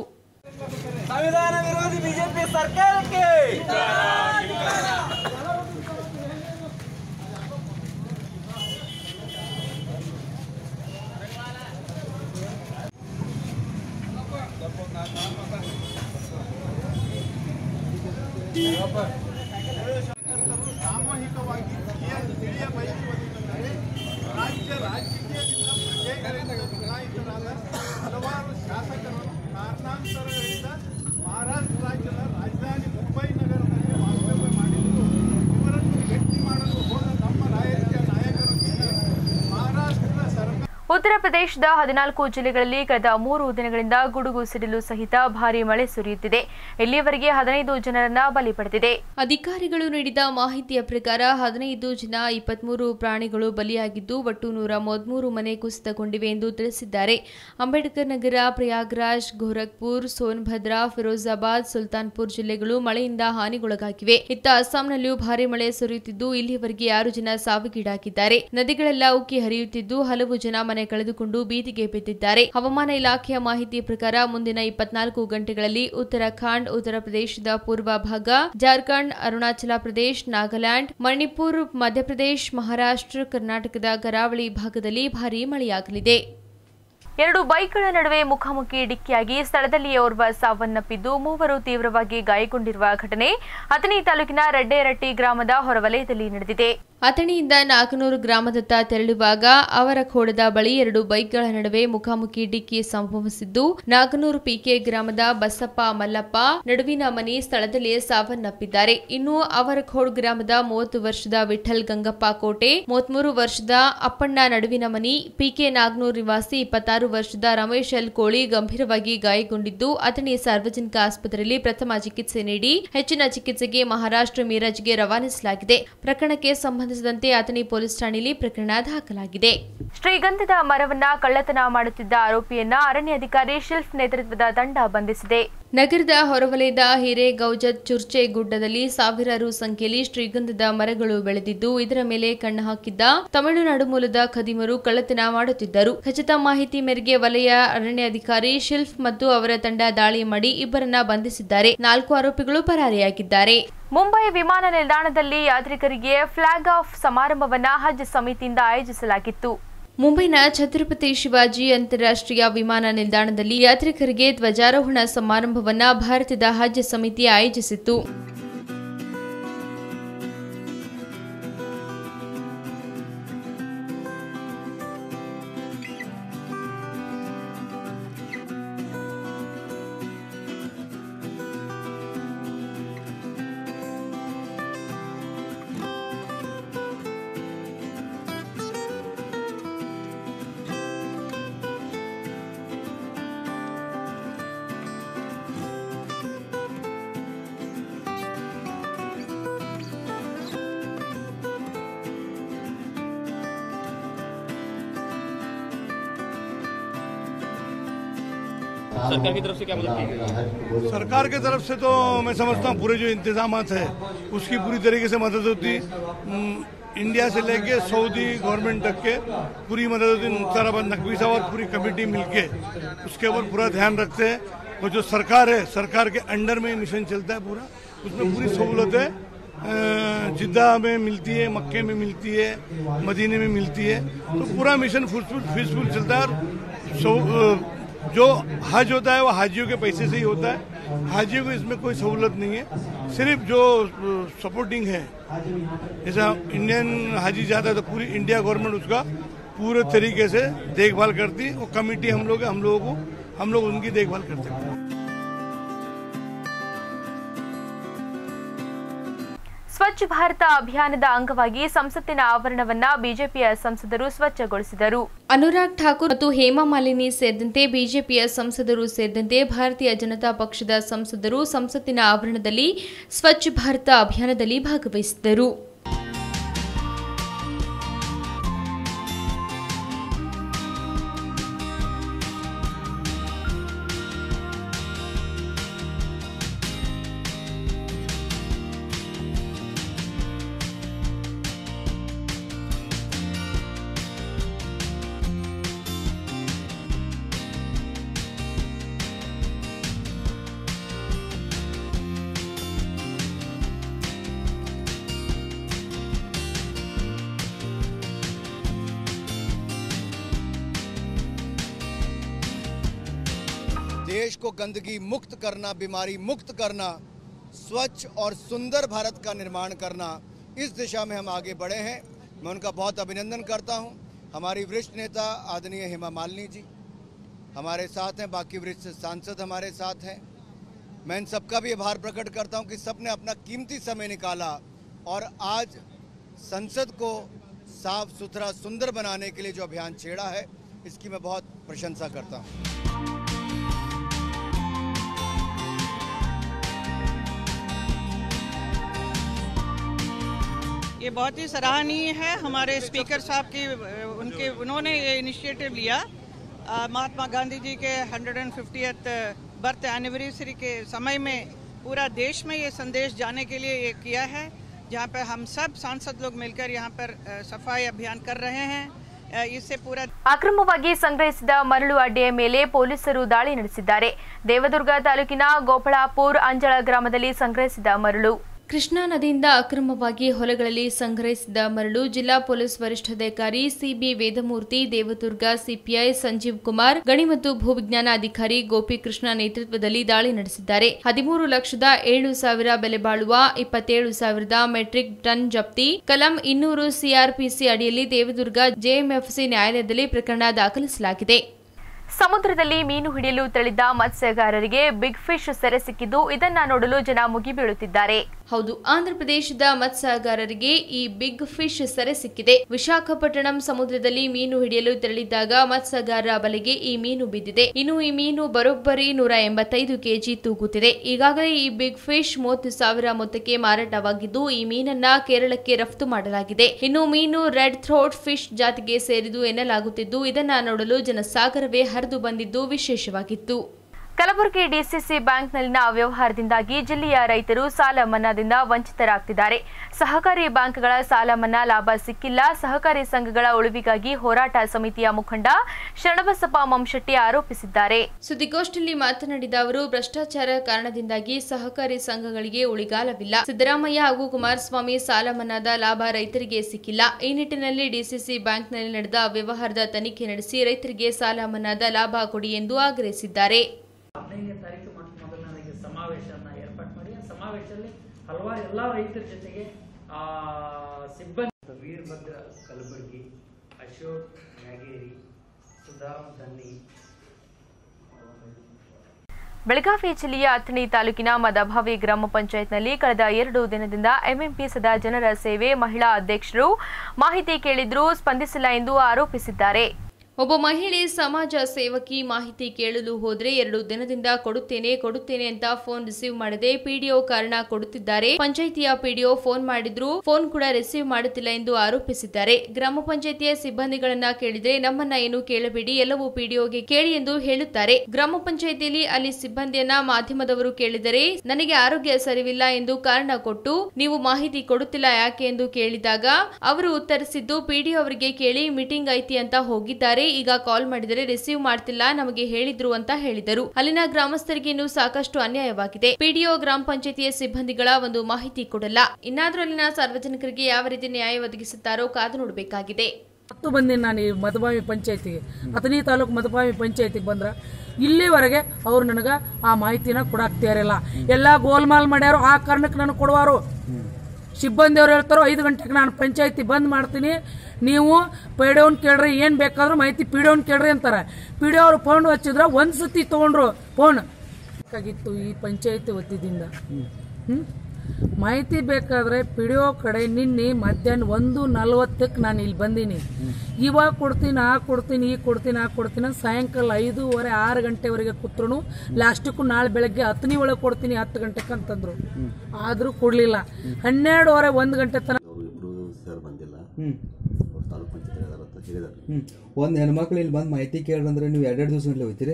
ಸಂವಿಧಾನ ವಿರೋಧಿ ಬಿಜೆಪಿ ಸರ್ಕಾರಕ್ಕೆ ಸಾಮೂಹಿಕವಾಗಿ ತಿಳಿಯಬಯಸುವುದೆಂದರೆ ರಾಜಕೀಯದಿಂದ ಚುನಾಯಿತರಾದ ಹಲವಾರು ಶಾಸಕರು ಕಾರಣಾಂತರಗಳಿಂದ ಮಹಾರಾಷ್ಟ್ರ ರಾಜ್ಯದ ರಾಜಧಾನಿ ಮುಂಬೈ ನಗರದಲ್ಲಿ ವಾಸ್ತವ್ಯ ಮಾಡಿದ್ದು ಇವರನ್ನು ಭೇಟಿ ಮಾಡಲು ಹೋದ ನಮ್ಮ ನಾಯಕರೊಂದಿಗೆ ಮಹಾರಾಷ್ಟ್ರದ ಸರ್ಕಾರ ಉತ್ತರ ಪ್ರದೇಶದ 14 ಜಿಲ್ಲೆಗಳಲ್ಲಿ ಕಳೆದ 3 ದಿನಗಳಿಂದ ಗುಡುಗು ಸಿಡಿಲು ಸಹಿತ ಭಾರೀ ಮಳೆ ಸುರಿಯುತ್ತಿದೆ. ಇಲ್ಲಿಯವರೆಗೆ 15 ಜನರನ್ನ ಬಲಿ ಪಡೆದಿದೆ. ಅಧಿಕಾರಿಗಳು ನೀಡಿದ ಮಾಹಿತಿಯ ಪ್ರಕಾರ 15 ಜನ 23 ಪ್ರಾಣಿಗಳು ಬಲಿಯಾಗಿದ್ದು ಒಟ್ಟು 133 ಮನೆ ಕುಸಿತಗೊಂಡಿವೆ ಎಂದು ತಿಳಿಸಿದ್ದಾರೆ. ಅಂಬೇಡ್ಕರ್ ನಗರ, ಪ್ರಯಾಗ್ರಾಜ್, ಗೋರಖ್ಪುರ್, ಸೋನ್ಭದ್ರಾ, ಫಿರೋಜಾಬಾದ್, ಸುಲ್ತಾನ್ಪುರ್ ಜಿಲ್ಲೆಗಳು ಮಳೆಯಿಂದ ಹಾನಿಗೊಳಗಾಗಿವೆ. ಇತ್ತ ಅಸ್ಸಾಂನಲ್ಲಿಯೂ ಭಾರೀ ಮಳೆ ಸುರಿಯುತ್ತಿದ್ದು ಇಲ್ಲಿಯವರೆಗೆ 6 ಜನ ಸಾವಿಗೀಡಾಗಿದ್ದಾರೆ. ನದಿಗಳೆಲ್ಲ ಉಕ್ಕಿ ಹರಿಯುತ್ತಿದ್ದು ಹಲವು ಜನ ಮನೆ ಕಳೆದುಕೊಂಡು ಬೀದಿಗೆ ಬಿದ್ದಿದ್ದಾರೆ. ಹವಾಮಾನ ಇಲಾಖೆಯ ಮಾಹಿತಿ ಪ್ರಕಾರ ಮುಂದಿನ 24 ಗಂಟೆಗಳಲ್ಲಿ ಉತ್ತರಾಖಂಡ್, ಉತ್ತರ ಪ್ರದೇಶದ ಪೂರ್ವ ಭಾಗ, ಜಾರ್ಖಂಡ್, ಅರುಣಾಚಲ ಪ್ರದೇಶ, ನಾಗಾಲ್ಯಾಂಡ್, ಮಣಿಪುರ್, ಮಧ್ಯಪ್ರದೇಶ, ಮಹಾರಾಷ್ಟ್ರ, ಕರ್ನಾಟಕದ ಕರಾವಳಿ ಭಾಗದಲ್ಲಿ ಭಾರೀ ಮಳೆಯಾಗಲಿದೆ. 2 ಬೈಕ್ಗಳ ನಡುವೆ ಮುಖಾಮುಖಿ ಡಿಕ್ಕಿಯಾಗಿ ಸ್ಥಳದಲ್ಲಿಯೇ ಓರ್ವ ಸಾವನ್ನಪ್ಪಿದ್ದು 3 ತೀವ್ರವಾಗಿ ಗಾಯಗೊಂಡಿರುವ ಘಟನೆ ಅಥಣಿ ತಾಲೂಕಿನ ರೆಡ್ಡೇರಟ್ಟಿ ಗ್ರಾಮದ ಹೊರವಲಯದಲ್ಲಿ ನಡೆದಿದೆ. ಅಥಣಿಯಿಂದ ನಾಗನೂರು ಗ್ರಾಮದತ್ತ ತೆರಳುವಾಗ ಅವರಖೋಡದ ಬಳಿ 2 ಬೈಕ್ಗಳ ನಡುವೆ ಮುಖಾಮುಖಿ ಡಿಕ್ಕಿ ಸಂಭವಿಸಿದ್ದು ನಾಗನೂರು ಪಿಕೆ ಗ್ರಾಮದ ಬಸಪ್ಪ ಮಲ್ಲಪ್ಪ ನಡುವಿನ ಮನಿ ಸ್ಥಳದಲ್ಲಿಯೇ ಸಾವನ್ನಪ್ಪಿದ್ದಾರೆ. ಇನ್ನು ಅವರಖೋಡ್ ಗ್ರಾಮದ 30 ವರ್ಷದ ವಿಠಲ್ ಗಂಗಪ್ಪ ಕೋಟೆ, 33 ವರ್ಷದ ಅಪ್ಪಣ್ಣ ನಡುವಿನ ಮನಿ, ಪಿಕೆ ನಾಗನೂರು ನಿವಾಸಿ 26 ವರ್ಷದ ರಮೇಶ್ ಎಲ್ ಕೋಳಿ ಗಂಭೀರವಾಗಿ ಗಾಯಗೊಂಡಿದ್ದು ಅಥಣಿ ಸಾರ್ವಜನಿಕ ಆಸ್ಪತ್ರೆಯಲ್ಲಿ ಪ್ರಥಮ ಚಿಕಿತ್ಸೆ ನೀಡಿ ಹೆಚ್ಚಿನ ಚಿಕಿತ್ಸೆಗೆ ಮಹಾರಾಷ್ಟ್ರ ಮೀರಜ್ಗೆ ರವಾನಿಸಲಾಗಿದೆ. ಪ್ರಕರಣಕ್ಕೆ ಸಂಬಂಧಿಸಿದಂತೆ ಅಥಣಿ ಪೊಲೀಸ್ ಠಾಣೆಯಲ್ಲಿ ಪ್ರಕರಣ ದಾಖಲಾಗಿದೆ. ಶ್ರೀಗಂಧದ ಮರವನ್ನ ಕಳ್ಳತನ ಮಾಡುತ್ತಿದ್ದ ಆರೋಪಿಯನ್ನ ಅರಣ್ಯಾಧಿಕಾರಿ ಶಿಲ್ಪ್ ನೇತೃತ್ವದ ತಂಡ ಬಂಧಿಸಿದೆ. ನಗರದ ಹೊರವಲಯದ ಹಿರೇಗೌಜತ್ ಚುರ್ಚೆ ಗುಡ್ಡದಲ್ಲಿ ಸಾವಿರಾರು ಸಂಖ್ಯೆಯಲ್ಲಿ ಶ್ರೀಗಂಧದ ಮರಗಳು ಬೆಳೆದಿದ್ದು ಇದರ ಮೇಲೆ ಕಣ್ಣು ಹಾಕಿದ್ದ ತಮಿಳುನಾಡು ಮೂಲದ ಖದೀಮರು ಕಳ್ಳತನ ಮಾಡುತ್ತಿದ್ದರು. ಖಚಿತ ಮಾಹಿತಿ ಮೇರೆಗೆ ವಲಯ ಅರಣ್ಯಾಧಿಕಾರಿ ಶಿಲ್ಪ್ ಮತ್ತು ಅವರ ತಂಡ ದಾಳಿ ಮಾಡಿ ಇಬ್ಬರನ್ನ ಬಂಧಿಸಿದ್ದಾರೆ. 4 ಆರೋಪಿಗಳು ಪರಾರಿಯಾಗಿದ್ದಾರೆ. ಮುಂಬೈ ವಿಮಾನ ನಿಲ್ದಾಣದಲ್ಲಿ ಯಾತ್ರಿಕರಿಗೆ ಫ್ಲಾಗ್ ಆಫ್ ಸಮಾರಂಭವನ್ನ ಹಜ್ ಸಮಿತಿಯಿಂದ ಆಯೋಜಿಸಲಾಗಿತ್ತು. ಮುಂಬೈನ ಛತ್ರಪತಿ ಶಿವಾಜಿ ಅಂತಾರಾಷ್ಟ್ರೀಯ ವಿಮಾನ ನಿಲ್ದಾಣದಲ್ಲಿ ಯಾತ್ರಿಕರಿಗೆ ಧ್ವಜಾರೋಹಣ ಸಮಾರಂಭವನ್ನ ಭಾರತದ ಹಜ್ ಸಮಿತಿ ಆಯೋಜಿಸಿತ್ತು. सरकार की तरफ से क्या मदद की गई? सरकार की तरफ से तो मैं समझता हूँ पूरे जो इंतजाम है उसकी पूरी तरीके से मदद होती। इंडिया से लेके सऊदी गवर्नमेंट तक के पूरी मदद होती। मुख्ताराबाद नकवी साहब और पूरी कमेटी मिलके उसके ऊपर पूरा ध्यान रखते हैं। और जो सरकार है, सरकार के अंडर में मिशन चलता है पूरा, उसमें पूरी सहूलतें जिद्दा में मिलती है, मक्के में मिलती है, मदीने में मिलती है। तो पूरा मिशन पीसफुल चलता है। और जो हज होता है वो हाजियों के पैसे से ही होता है। हाजियों को इसमें कोई सहूलत नहीं है। सिर्फ जो सपोर्टिंग है, जैसा इंडियन हाजी जाता है तो पूरी इंडिया गवर्नमेंट उसका पूरे तरीके से देखभाल करती। वो कमेटी हम लोग उनकी देखभाल करते हैं। ಸ್ವಚ್ಛ ಭಾರತ ಅಭಿಯಾನದ ಅಂಗವಾಗಿ ಸಂಸತ್ತಿನ ಆವರಣವನ್ನ ಬಿಜೆಪಿಯ ಸಂಸದರು ಸ್ವಚ್ಛಗೊಳಿಸಿದರು. ಅನುರಾಗ್ ಠಾಕೂರ್ ಮತ್ತು ಹೇಮಾ ಮಾಲಿನಿ ಸೇರಿದಂತೆ ಬಿಜೆಪಿಯ ಸಂಸದರು ಸೇರಿದಂತೆ ಭಾರತೀಯ ಜನತಾ ಪಕ್ಷದ ಸಂಸದರು ಸಂಸತ್ತಿನ ಆವರಣದಲ್ಲಿ ಸ್ವಚ್ಛ ಭಾರತ ಅಭಿಯಾನದಲ್ಲಿ ಭಾಗವಹಿಸಿದರು. देश को गंदगी मुक्त करना, बीमारी मुक्त करना, स्वच्छ और सुंदर भारत का निर्माण करना, इस दिशा में हम आगे बढ़े हैं। मैं उनका बहुत अभिनंदन करता हूं। हमारी वरिष्ठ नेता आदरणीय हेमा मालिनी जी हमारे साथ हैं, बाकी वरिष्ठ सांसद हमारे साथ हैं। मैं इन सबका भी आभार प्रकट करता हूं कि सबने अपना कीमती समय निकाला और आज संसद को साफ सुथरा सुंदर बनाने के लिए जो अभियान छेड़ा है, इसकी मैं बहुत प्रशंसा करता हूं। ये बहुत ही सराहनीय है। हमारे स्पीकर साहब की उन्होंने ये इनिशिएटिव लिया महात्मा गांधी जी के 150th बर्थ एनिवर्सरी के समय में पूरा देश में ये संदेश जाने के लिए ये किया है, जहाँ पर हम सब सांसद लोग मिलकर यहाँ पर सफाई अभियान कर रहे हैं। इससे पूरा ಅಕ್ರಮವಾಗಿ ಸಂಗ್ರಹಿಸಿದ ಮರಳು ಅಡ್ಡೆಯ ಮೇಲೆ ಪೊಲೀಸರು ದಾಳಿ ನಡೆಸಿದ್ದಾರೆ. ದೇವದುರ್ಗ ತಾಲೂಕಿನ ಗೋಪಾಳಪುರ ಅಂಜಳ ಗ್ರಾಮದಲ್ಲಿ ಸಂಗ್ರಹಿಸಿದ ಮರಳು. ಕೃಷ್ಣಾ ನದಿಯಿಂದ ಅಕ್ರಮವಾಗಿ ಹೊಲಗಳಲ್ಲಿ ಸಂಗ್ರಹಿಸಿದ ಮರಳು ಜಿಲ್ಲಾ ಪೊಲೀಸ್ ವರಿಷ್ಠಾಧಿಕಾರಿ ಸಿಬಿ ವೇದಮೂರ್ತಿ, ದೇವದುರ್ಗ ಸಿಪಿಐ ಸಂಜೀವ್ ಕುಮಾರ್, ಗಣಿ ಮತ್ತು ಭೂವಿಜ್ಞಾನ ಅಧಿಕಾರಿ ಗೋಪಿಕೃಷ್ಣ ನೇತೃತ್ವದಲ್ಲಿ ದಾಳಿ ನಡೆಸಿದ್ದಾರೆ. 13,07,000 ಬೆಲೆ ಬಾಳುವ 27,000 ಮೆಟ್ರಿಕ್ ಟನ್ ಜಪ್ತಿ, ಕಲಂ 200 ಸಿಆರ್ಪಿಸಿ ಅಡಿಯಲ್ಲಿ ದೇವದುರ್ಗ ಜೆಎಂಎಫ್ಸಿ ನ್ಯಾಯಾಲಯದಲ್ಲಿ ಪ್ರಕರಣ ದಾಖಲಿಸಲಾಗಿದೆ. ಸಮುದ್ರದಲ್ಲಿ ಮೀನು ಹಿಡಿಯಲು ತೆರಳಿದ್ದ ಮತ್ಸ್ಯಗಾರರಿಗೆ ಬಿಗ್ ಫಿಶ್ ಸೆರೆ ಸಿಕ್ಕಿದ್ದು ಇದನ್ನ ನೋಡಲು ಜನ ಮುಗಿಬೀಳುತ್ತಿದ್ದಾರೆ. ಹೌದು, ಆಂಧ್ರಪ್ರದೇಶದ ಮತ್ಸ್ಯಗಾರರಿಗೆ ಈ ಬಿಗ್ ಫಿಶ್ ಸೆರೆ ಸಿಕ್ಕಿದೆ. ವಿಶಾಖಪಟ್ಟಣಂ ಸಮುದ್ರದಲ್ಲಿ ಮೀನು ಹಿಡಿಯಲು ತೆರಳಿದ್ದಾಗ ಮತ್ಸ್ಯಗಾರರ ಬಲೆಗೆ ಈ ಮೀನು ಬಿದ್ದಿದೆ. ಇನ್ನು ಈ ಮೀನು ಬರೋಬ್ಬರಿ 185 ಕೆಜಿ ತೂಗುತ್ತಿದೆ. ಈಗಾಗಲೇ ಈ ಬಿಗ್ ಫಿಶ್ 30,000 ಮೊತ್ತಕ್ಕೆ ಮಾರಾಟವಾಗಿದ್ದು ಈ ಮೀನನ್ನ ಕೇರಳಕ್ಕೆ ರಫ್ತು ಮಾಡಲಾಗಿದೆ. ಇನ್ನು ಮೀನು ರೆಡ್ ಥ್ರೋಟ್ ಫಿಶ್ ಜಾತಿಗೆ ಸೇರಿದು ಎನ್ನಲಾಗುತ್ತಿದ್ದು ಇದನ್ನ ನೋಡಲು ಜನಸಾಗರವೇ ಹರಿದು ಬಂದಿದ್ದು ವಿಶೇಷವಾಗಿತ್ತು. ಕಲಬುರಗಿ ಡಿಸಿಸಿ ಬ್ಯಾಂಕ್ನಲ್ಲಿನ ಅವ್ಯವಹಾರದಿಂದಾಗಿ ಜಿಲ್ಲೆಯ ರೈತರು ಸಾಲ ಮನ್ನಾದಿಂದ ವಂಚಿತರಾಗ್ತಿದ್ದಾರೆ. ಸಹಕಾರಿ ಬ್ಯಾಂಕ್ಗಳ ಸಾಲ ಮನ್ನಾ ಲಾಭ ಸಿಕ್ಕಿಲ್ಲ. ಸಹಕಾರಿ ಸಂಘಗಳ ಉಳಿವಿಗಾಗಿ ಹೋರಾಟ ಸಮಿತಿಯ ಮುಖಂಡ ಶರಣಬಸಪ್ಪ ಮಮ್ಮಶೆಟ್ಟಿ ಆರೋಪಿಸಿದ್ದಾರೆ. ಸುದ್ದಿಗೋಷ್ಠಿಯಲ್ಲಿ ಮಾತನಾಡಿದ ಅವರು, ಭ್ರಷ್ಟಾಚಾರ ಕಾರಣದಿಂದಾಗಿ ಸಹಕಾರಿ ಸಂಘಗಳಿಗೆ ಉಳಿಗಾಲವಿಲ್ಲ. ಸಿದ್ದರಾಮಯ್ಯ ಹಾಗೂ ಕುಮಾರಸ್ವಾಮಿ ಸಾಲ ಮನ್ನಾದ ಲಾಭ ರೈತರಿಗೆ ಸಿಕ್ಕಿಲ್ಲ. ಈ ನಿಟ್ಟಿನಲ್ಲಿ ಡಿಸಿಸಿ ಬ್ಯಾಂಕ್ನಲ್ಲಿ ನಡೆದ ಅವ್ಯವಹಾರದ ತನಿಖೆ ನಡೆಸಿ ರೈತರಿಗೆ ಸಾಲ ಮನ್ನಾದ ಲಾಭ ಕೊಡಿ ಎಂದು ಆಗ್ರಹಿಸಿದ್ದಾರೆ. 15ನೇ ತಾರೀಕು ಮತ್ತು ಮೊದಲನೇ ಸಮಾವೇಶವನ್ನು ಏರ್ಪಾಡು ಮಾಡಿ ಆ ಸಮಾವೇಶದಲ್ಲಿ ಹಲವಾರು ಎಲ್ಲ ರೈತರ ಜೊತೆಗೆ ಸಿಬ್ಬಂದಿ ವೀರಭದ್ರ ಕಲಬುರ್ಗಿ, ಅಶೋಕ್ ಮ್ಯಾಗೇರಿ, ಸುಧಾಮ್ ದನ್ನಿ. ಬೆಳಗಾವಿ ಜಿಲ್ಲೆಯ ಅಥಣಿ ತಾಲೂಕಿನ ಮದಭಾವಿ ಗ್ರಾಮ ಪಂಚಾಯತ್ನಲ್ಲಿ ಕಳೆದ 2 ದಿನದಿಂದ ಎಂಎಂಪಿ ಸದಾ ಜನರ ಸೇವೆ ಮಹಿಳಾ ಅಧ್ಯಕ್ಷರು ಮಾಹಿತಿ ಕೇಳಿದ್ರೂ ಸ್ಪಂದಿಸಿಲ್ಲ ಎಂದು ಆರೋಪಿಸಿದ್ದಾರೆ. ಒಬ್ಬ ಮಹಿಳೆ ಸಮಾಜ ಸೇವಕಿ ಮಾಹಿತಿ ಕೇಳಲು ಹೋದ್ರೆ 2 ದಿನದಿಂದ ಕೊಡುತ್ತೇನೆ ಅಂತ ಫೋನ್ ರಿಸೀವ್ ಮಾಡದೆ ಪಿಡಿಒ ಕಾರಣ ಕೊಡುತ್ತಿದ್ದಾರೆ. ಪಂಚಾಯಿತಿಯ ಪಿಡಿಒ ಫೋನ್ ಮಾಡಿದ್ರು ಫೋನ್ ಕೂಡ ರಿಸೀವ್ ಮಾಡುತ್ತಿಲ್ಲ ಎಂದು ಆರೋಪಿಸಿದ್ದಾರೆ. ಗ್ರಾಮ ಪಂಚಾಯಿತಿಯ ಸಿಬ್ಬಂದಿಗಳನ್ನ ಕೇಳಿದ್ರೆ ನಮ್ಮನ್ನ ಏನು ಕೇಳಬೇಡಿ, ಎಲ್ಲವೂ ಪಿಡಿಒಗೆ ಕೇಳಿ ಎಂದು ಹೇಳುತ್ತಾರೆ. ಗ್ರಾಮ ಪಂಚಾಯಿತಿಯಲ್ಲಿ ಅಲ್ಲಿ ಸಿಬ್ಬಂದಿಯನ್ನ ಮಾಧ್ಯಮದವರು ಕೇಳಿದರೆ ನನಗೆ ಆರೋಗ್ಯ ಸರಿವಿಲ್ಲ ಎಂದು ಕಾರಣ ಕೊಟ್ಟು ನೀವು ಮಾಹಿತಿ ಕೊಡುತ್ತಿಲ್ಲ ಯಾಕೆ ಎಂದು ಕೇಳಿದಾಗ ಅವರು ಉತ್ತರಿಸಿದ್ದು ಪಿಡಿಒ ಅವರಿಗೆ ಕೇಳಿ ಮೀಟಿಂಗ್ ಐತಿ ಅಂತ ಹೋಗಿದ್ದಾರೆ. ಈಗ ಕಾಲ್ ಮಾಡಿದರೆ ರಿಸೀವ್ ಮಾಡ್ತಿಲ್ಲ, ನಮಗೆ ಹೇಳಿದ್ರು ಅಂತ ಹೇಳಿದರು. ಅಲ್ಲಿನ ಗ್ರಾಮಸ್ಥರಿಗೆ ಇನ್ನೂ ಸಾಕಷ್ಟು ಅನ್ಯಾಯವಾಗಿದೆ. ಪಿಡಿಒ ಗ್ರಾಮ ಪಂಚಾಯಿತಿಯ ಸಿಬ್ಬಂದಿಗಳ ಒಂದು ಮಾಹಿತಿ ಕೊಡಲ್ಲ. ಇನ್ನಾದ್ರೂ ಅಲ್ಲಿನ ಸಾರ್ವಜನಿಕರಿಗೆ ಯಾವ ರೀತಿ ನ್ಯಾಯ ಒದಗಿಸುತ್ತಾರೋ ಕಾದು ನೋಡಬೇಕಾಗಿದೆ. ಬಂದಿನಿ ನಾನು ಈ ಮದಭಾವಿ ಪಂಚಾಯತಿಗೆ, ಅಥಣಿ ತಾಲೂಕು ಮದಭಾವಿ ಪಂಚಾಯತಿಗೆ ಬಂದ್ರ ಇಲ್ಲಿವರೆಗೆ ಅವ್ರು ನನಗ ಆ ಮಾಹಿತಿನ ಕೊಡಾಕ್ತಿರಲ್ಲ. ಎಲ್ಲಾ ಗೋಲ್ಮಾಲ್ ಮಾಡ್ಯಾರು. ಆ ಕಾರಣಕ್ಕೆ ನನಗೆ ಕೊಡುವಾರು. ಸಿಬ್ಬಂದಿಯವ್ರು ಹೇಳ್ತಾರೋ 5 ಗಂಟೆಗೆ ನಾನು ಪಂಚಾಯತಿ ಬಂದ್ ಮಾಡ್ತೀನಿ, ನೀವು ಪಿಡಿಒನ್ ಕೇಳ್ರಿ, ಏನ್ ಬೇಕಾದ್ರೂ ಮಾಹಿತಿ ಪಿಡಿಒನ್ ಕೇಳ್ರಿ ಅಂತಾರೆ. ಪಿಡಿಒ ಅವ್ರು ಫೋನ್ ಹಚ್ಚಿದ್ರ ಒಂದ್ಸತಿ ತಗೊಂಡ್ರು ಫೋನ್. ಬೇಕಾಗಿತ್ತು ಈ ಪಂಚಾಯತಿ ವತಿಯಿಂದ ಮಾಹಿತಿ ಬೇಕಾದ್ರೆ ಪಿಡಿಒ ಕಡೆ ನಿನ್ನೆ ಮಧ್ಯಾಹ್ನ 1:40ಕ್ಕೆ ನಾನು ಇಲ್ಲಿ ಬಂದೀನಿ. ಇವಾಗ ಕೊಡ್ತೀನಿ, ಆ ಕೊಡ್ತೀನಿ ಸಾಯಂಕಾಲ 5:30 6 ಗಂಟೆವರೆಗೆ ಕೂತ್ರು. ಲಾಸ್ಟಿಗೂ ನಾಳೆ ಬೆಳಗ್ಗೆ 10 ಒಳಗೆ ಕೊಡ್ತೀನಿ 10 ಗಂಟೆಗೆ ಅಂತಂದ್ರು. ಆದ್ರೂ ಕೊಡ್ಲಿಲ್ಲ. 12:30 1 ಗಂಟೆ ತನಕ ಒಂದು ಹೆಣ್ಮಕ್ಳು ಇಲ್ಲಿ ಬಂದು ಮಾಹಿತಿ ಕೇಳ್ರಂದ್ರೆ ನೀವು 2 ದಿವಸ ಹೋಗ್ತೀರಿ.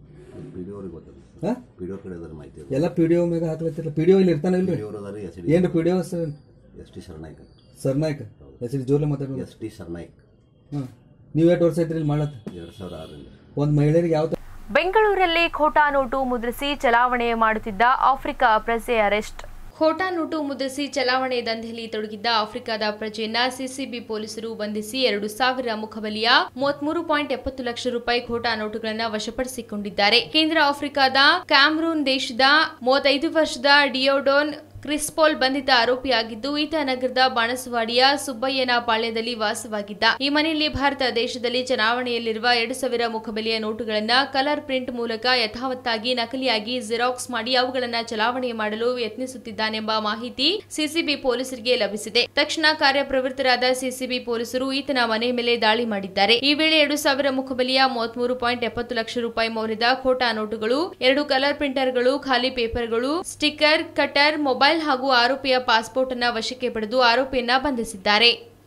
ಎಲ್ಲ ಪಿಡಿಒ ಮ್ಯಾಗ ಹಾಕ್ಲತ್ತಿರಲ್ಲ. ಪಿಡಿಒ ಇಲ್ಲಿ ಇರ್ತಾನೆ ಇಲ್ರಿ? ಏನು ಪಿಡಿಒ ಸರ್ನಾಯ್ಕ ಹೆಸರು ಜೋರ್ಲೆ ಮಾತಾಡೋದು. ST ಸರ್ನಾಯ್ಕ. ನೀವು ಎಷ್ಟು ವರ್ಷ ಐತ್ರಿ ಇಲ್ಲಿ ಮಾಡತ್ತ? 2006. ಒಂದು ಮಹಿಳೆಯರಿಗೆ ಯಾವ ಬೆಂಗಳೂರಲ್ಲಿ ಖೋಟಾ ನೋಟು ಮುದ್ರಿಸಿ ಚಲಾವಣೆ ಮಾಡುತ್ತಿದ್ದ ಆಫ್ರಿಕಾ ಪ್ರಜೆ ಅರೆಸ್ಟ್. ಖೋಟಾ ನೋಟು ಮುದ್ರಿಸಿ ಚಲಾವಣೆ ದಂಧೆಯಲ್ಲಿ ತೊಡಗಿದ್ದ ಆಫ್ರಿಕಾದ ಪ್ರಜೆಯನ್ನ ಸಿಸಿಬಿ ಪೊಲೀಸರು ಬಂಧಿಸಿ 2,000 ಮುಖಬೆಲೆಯ 33.70 ಲಕ್ಷ ರೂಪಾಯಿ ಖೋಟಾ ನೋಟುಗಳನ್ನು ವಶಪಡಿಸಿಕೊಂಡಿದ್ದಾರೆ. ಕೇಂದ್ರ ಆಫ್ರಿಕಾದ ಕ್ಯಾಮರೂನ್ ದೇಶದ 35 ವರ್ಷದ ಡಿಯೋಡೋನ್ ಕ್ರಿಸ್ಪೋಲ್ ಬಂಧಿತ ಆರೋಪಿಯಾಗಿದ್ದು ಈತ ನಗರದ ಬಾಣಸವಾಡಿಯ ಸುಬ್ಬಯ್ಯನ ಪಾಳ್ಯದಲ್ಲಿ ವಾಸವಾಗಿದ್ದ. ಈ ಮನೆಯಲ್ಲಿ ಭಾರತ ದೇಶದಲ್ಲಿ ಚಲಾವಣೆಯಲ್ಲಿರುವ 2,000 ಮುಖಬೆಲೆಯ ನೋಟುಗಳನ್ನು ಕಲರ್ ಪ್ರಿಂಟ್ ಮೂಲಕ ಯಥಾವತ್ತಾಗಿ ನಕಲಿಯಾಗಿ ಜೆರಾಕ್ಸ್ ಮಾಡಿ ಅವುಗಳನ್ನು ಚಲಾವಣೆ ಮಾಡಲು ಯತ್ನಿಸುತ್ತಿದ್ದಾನೆಂಬ ಮಾಹಿತಿ ಸಿಸಿಬಿ ಪೊಲೀಸರಿಗೆ ಲಭಿಸಿದೆ. ತಕ್ಷಣ ಕಾರ್ಯಪ್ರವೃತ್ತರಾದ ಸಿಸಿಬಿ ಪೊಲೀಸರು ಈತನ ಮನೆ ಮೇಲೆ ದಾಳಿ ಮಾಡಿದ್ದಾರೆ. ಈ ವೇಳೆ 2,000 ಮುಖಬೆಲೆಯ 33.70 ಲಕ್ಷ ರೂಪಾಯಿ ಮೌಲ್ಯದ ಖೋಟಾ ನೋಟುಗಳು, 2 ಕಲರ್ ಪ್ರಿಂಟರ್ಗಳು, ಖಾಲಿ ಪೇಪರ್ಗಳು, ಸ್ಟಿಕ್ಕರ್, ಕಟರ್, ಮೊಬೈಲ್ ಹಾಗೂ ಆರೋಪಿಯ ಪಾಸ್ಪೋರ್ಟ್ ಅನ್ನು ವಶಕ್ಕೆ ಪಡೆದು ಆರೋಪಿಯನ್ನ ಬಂಧಿಸಿದ್ದಾರೆ.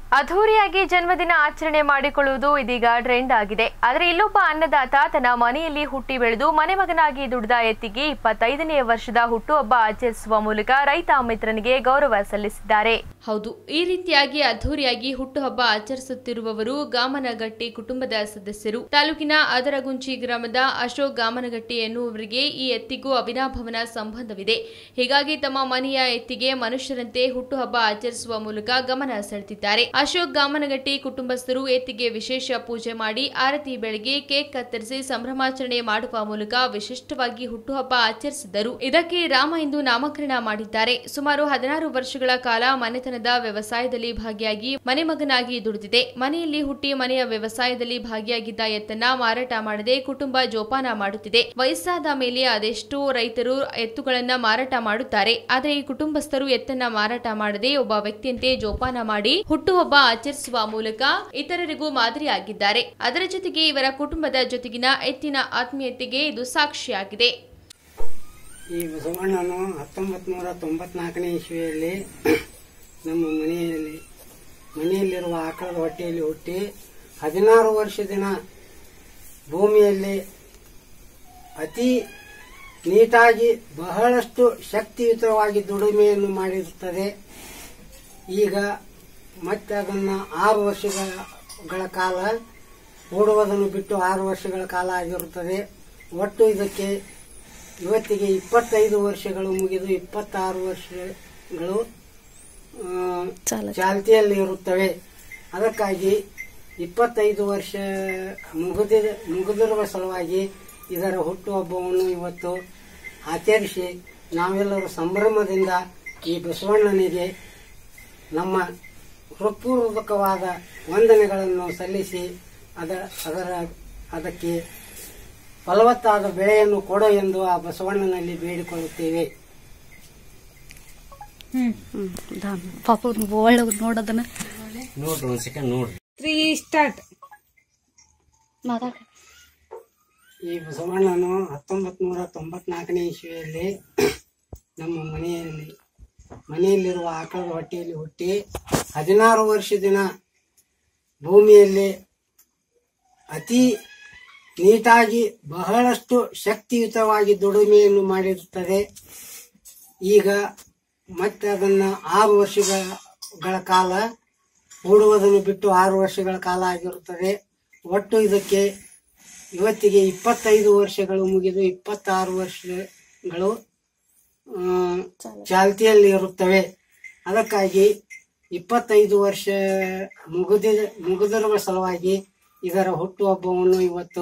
ಅದ್ಧೂರಿಯಾಗಿ ಜನ್ಮದಿನ ಆಚರಣೆ ಮಾಡಿಕೊಳ್ಳುವುದು ಇದೀಗ ಟ್ರೆಂಡ್ ಆಗಿದೆ. ಆದರೆ ಇಲ್ಲೊಬ್ಬ ಅನ್ನದಾತ ತನ್ನ ಮನೆಯಲ್ಲಿ ಹುಟ್ಟಿ ಬೆಳೆದು ಮನೆ ಮಗನಾಗಿ ದುಡಿದ ಎತ್ತಿಗೆ 25ನೇ ವರ್ಷದ ಹುಟ್ಟುಹಬ್ಬ ಆಚರಿಸುವ ಮೂಲಕ ರೈತ ಮಿತ್ರನಿಗೆ ಗೌರವ ಸಲ್ಲಿಸಿದ್ದಾರೆ. ಹೌದು, ಈ ರೀತಿಯಾಗಿ ಅದ್ಧೂರಿಯಾಗಿ ಹುಟ್ಟುಹಬ್ಬ ಆಚರಿಸುತ್ತಿರುವವರು ಗಾಮನಗಟ್ಟಿ ಕುಟುಂಬದ ಸದಸ್ಯರು. ತಾಲೂಕಿನ ಅದರಗುಂಚಿ ಗ್ರಾಮದ ಅಶೋಕ್ ಗಾಮನಗಟ್ಟಿ ಎನ್ನುವವರಿಗೆ ಈ ಎತ್ತಿಗೂ ಅವಿನಾಭಾವನ ಸಂಬಂಧವಿದೆ. ಹೀಗಾಗಿ ತಮ್ಮ ಮನೆಯ ಎತ್ತಿಗೆ ಮನುಷ್ಯರಂತೆ ಹುಟ್ಟುಹಬ್ಬ ಆಚರಿಸುವ ಮೂಲಕ ಗಮನ ಸೆಳೆದಿದ್ದಾರೆ. ಅಶೋಕ್ ಗಾಮನಗಟ್ಟಿ ಕುಟುಂಬಸ್ಥರು ಎತ್ತಿಗೆ ವಿಶೇಷ ಪೂಜೆ ಮಾಡಿ ಆರತಿ ಬೆಳಗ್ಗೆ ಕೇಕ್ ಕತ್ತರಿಸಿ ಸಂಭ್ರಮಾಚರಣೆ ಮಾಡುವ ಮೂಲಕ ವಿಶಿಷ್ಟವಾಗಿ ಹುಟ್ಟುಹಬ್ಬ ಆಚರಿಸಿದರು. ಇದಕ್ಕೆ ರಾಮ ಎಂದು ನಾಮಕರಣ ಮಾಡಿದ್ದಾರೆ. ಸುಮಾರು 16 ವರ್ಷಗಳ ಕಾಲ ಮನೆತನದ ವ್ಯವಸಾಯದಲ್ಲಿ ಭಾಗಿಯಾಗಿ ಮನೆ ಮಗನಾಗಿ ದುಡಿದಿದೆ. ಮನೆಯಲ್ಲಿ ಹುಟ್ಟಿ ಮನೆಯ ವ್ಯವಸಾಯದಲ್ಲಿ ಭಾಗಿಯಾಗಿದ್ದ ಎತ್ತನ್ನ ಮಾರಾಟ ಮಾಡದೆ ಕುಟುಂಬ ಜೋಪಾನ ಮಾಡುತ್ತಿದೆ. ವಯಸ್ಸಾದ ಮೇಲೆ ಅದೆಷ್ಟೋ ರೈತರು ಎತ್ತುಗಳನ್ನ ಮಾರಾಟ ಮಾಡುತ್ತಾರೆ. ಆದರೆ ಈ ಕುಟುಂಬಸ್ಥರು ಎತ್ತನ್ನ ಮಾರಾಟ ಮಾಡದೆ ಒಬ್ಬ ವ್ಯಕ್ತಿಯಂತೆ ಜೋಪಾನ ಮಾಡಿ ಹುಟ್ಟುಹಬ್ಬ ಆಚರಿಸುವ ಮೂಲಕ ಇತರರಿಗೂ ಮಾದರಿಯಾಗಿದ್ದಾರೆ. ಅದರ ಜೊತೆಗೆ ಇವರ ಕುಟುಂಬದ ಜೊತೆಗಿನ ಎತ್ತಿನ ಆತ್ಮೀಯತೆಗೆ ಇದು ಸಾಕ್ಷಿಯಾಗಿದೆ. ಈ ಬಸವಣ್ಣನು 1994ನೇ ಇಸ್ವಿಯಲ್ಲಿ ನಮ್ಮ ಮನೆಯಲ್ಲಿರುವ ಆಕಳದ ಹೊಟ್ಟೆಯಲ್ಲಿ ಹುಟ್ಟಿ 16 ವರ್ಷ ದಿನ ಭೂಮಿಯಲ್ಲಿ ಅತಿ ನೀಟಾಗಿ ಬಹಳಷ್ಟು ಶಕ್ತಿಯುತವಾಗಿ ದುಡಿಮೆಯನ್ನು ಮಾಡಿರುತ್ತದೆ. ಈಗ ಮತ್ತೆ ಅದನ್ನು 6 ವರ್ಷಗಳ ಕಾಲ ಹೂಡುವುದನ್ನು ಬಿಟ್ಟು 6 ವರ್ಷಗಳ ಕಾಲ ಆಗಿರುತ್ತದೆ. ಒಟ್ಟು ಇವತ್ತಿಗೆ 25 ವರ್ಷಗಳು ಮುಗಿದು 26 ವರ್ಷಗಳು ಚಾಲ್ತಿಯಲ್ಲಿ ಇರುತ್ತವೆ. ಅದಕ್ಕಾಗಿ 25 ವರ್ಷ ಮುಗಿದಿರುವ ಸಲುವಾಗಿ ಇದರ ಹುಟ್ಟುಹಬ್ಬವನ್ನು ಇವತ್ತು ಆಚರಿಸಿ ನಾವೆಲ್ಲರೂ ಸಂಭ್ರಮದಿಂದ ಈ ಬಸವಣ್ಣನಿಗೆ ನಮ್ಮ ಹೃತ್ಪೂರ್ವಕವಾದ ವಂದನೆಗಳನ್ನು ಸಲ್ಲಿಸಿ ಅದಕ್ಕೆ ಫಲವತ್ತಾದ ಬೆಳೆಯನ್ನು ಕೊಡು ಎಂದು ಆ ಬಸವಣ್ಣನಲ್ಲಿ ಬೇಡಿಕೊಳ್ಳುತ್ತೇವೆ. ಪಾಪ ಒಳ್ಳೆ ನೋಡೋದನ್ನ ನೋಡ್ರಿ ಒಂದು ಸೆಕೆಂಡ್ ನೋಡ್ರಿ. ಈ ಬಸವಣ್ಣನು 1994ನೇ ಇಸ್ವಿಯಲ್ಲಿ ನಮ್ಮ ಮನೆಯಲ್ಲಿರುವ ಆಕಳದ ಹೊಟ್ಟೆಯಲ್ಲಿ ಹುಟ್ಟಿ 16 ವರ್ಷ ದಿನ ಭೂಮಿಯಲ್ಲಿ ಅತಿ ನೀಟಾಗಿ ಬಹಳಷ್ಟು ಶಕ್ತಿಯುತವಾಗಿ ದುಡಿಮೆಯನ್ನು ಮಾಡಿರುತ್ತದೆ. ಈಗ ಮತ್ತೆ ಅದನ್ನು 6 ವರ್ಷಗಳ ಕಾಲ ಹೂಡುವುದನ್ನು ಬಿಟ್ಟು 6 ವರ್ಷಗಳ ಕಾಲ ಆಗಿರುತ್ತದೆ. ಒಟ್ಟು ಇವತ್ತಿಗೆ 25 ವರ್ಷಗಳು ಮುಗಿದು 26 ವರ್ಷಗಳು ಚಾಲ್ತಿಯಲ್ಲಿ ಇರುತ್ತವೆ. ಅದಕ್ಕಾಗಿ 25 ವರ್ಷ ಮುಗಿದಿರುವ ಸಲುವಾಗಿ ಇದರ ಹುಟ್ಟುಹಬ್ಬವನ್ನು ಇವತ್ತು